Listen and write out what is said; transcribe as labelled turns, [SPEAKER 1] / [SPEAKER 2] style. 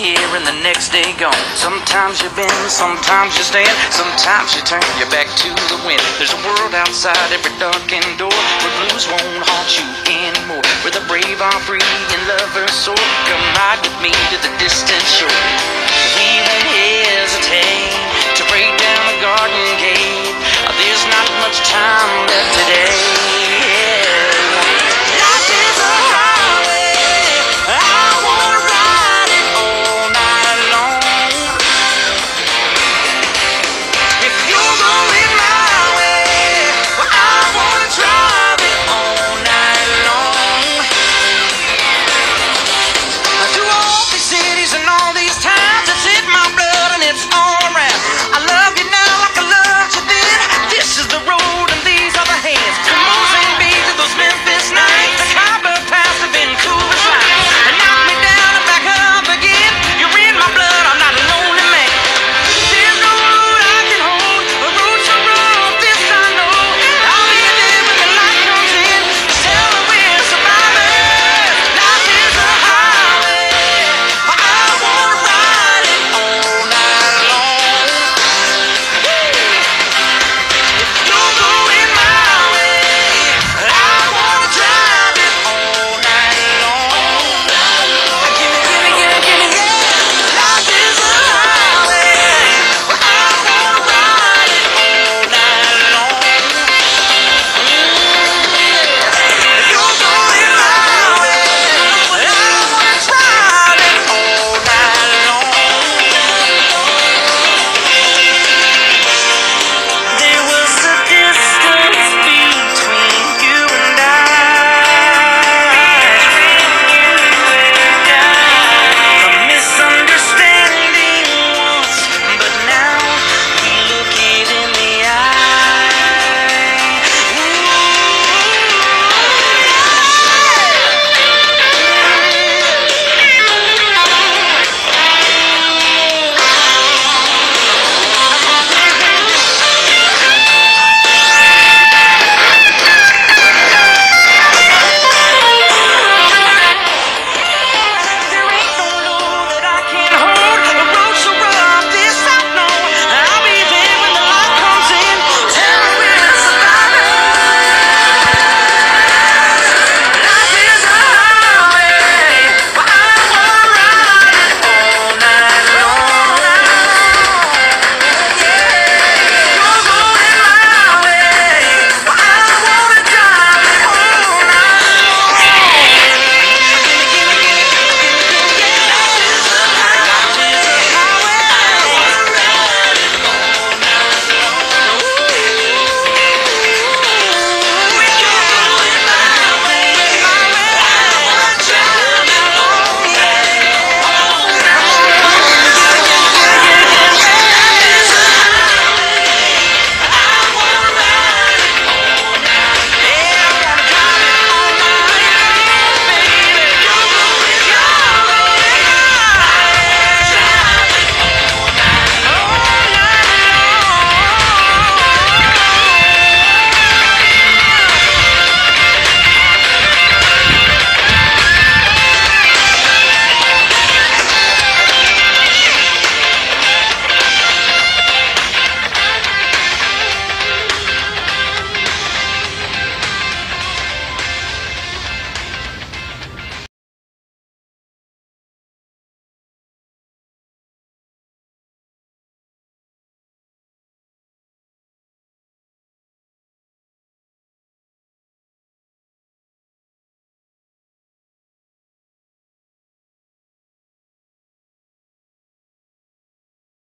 [SPEAKER 1] here and the next day gone. Sometimes you bend, sometimes you stand, sometimes you turn your back to the wind. There's a world outside every darkened door where blues won't haunt you anymore, where the brave are free and lovers soar. Come ride with me to the distant